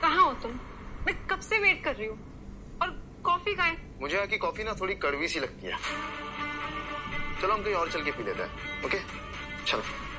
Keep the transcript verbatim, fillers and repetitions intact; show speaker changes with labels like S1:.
S1: कहाँ हो तुम? मैं कब से वेट कर रही हूँ। और कॉफी कहाँ है?
S2: मुझे यहाँ की कॉफी ना थोड़ी कड़वी सी लगती है। चलो हम कहीं और चल के पी लेते हैं। ओके चलो।